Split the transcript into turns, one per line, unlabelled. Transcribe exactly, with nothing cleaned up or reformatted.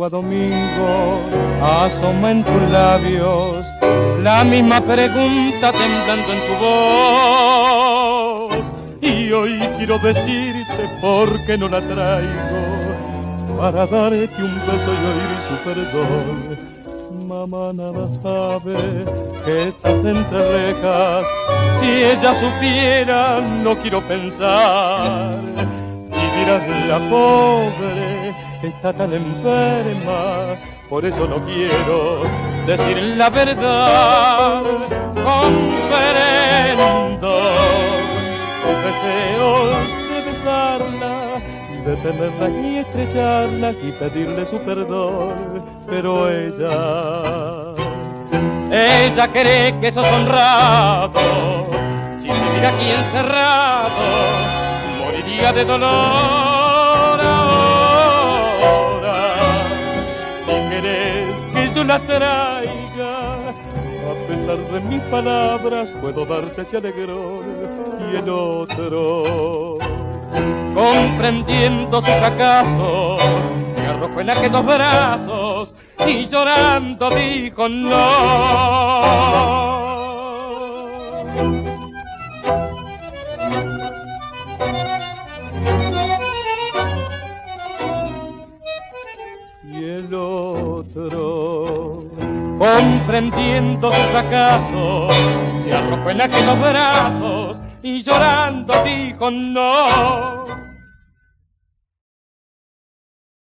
a domingo asoma en tus labios la misma pregunta temblando en tu voz. Y hoy quiero decirte por qué no la traigo, para darte un beso y oír su perdón. Mamá nada sabe que estás entre rejas, si ella supiera no quiero pensar. Y dirás la pobre está tan enferma, por eso no quiero decir la verdad. Comprendo tus deseos de besarla, de tenerla y estrecharla y pedirle su perdón, pero ella, ella cree que sos honrado. Si se viera aquí encerrado, moriría de dolor ahora. Si querés que yo la traiga, a pesar de mis palabras, puedo darte ese alegrón y el otro. Comprendiendo su fracaso, se arrojó en aquellos brazos y llorando dijo no. Y el otro, comprendiendo su fracaso, se arrojó en aquellos brazos y llorando dijo no.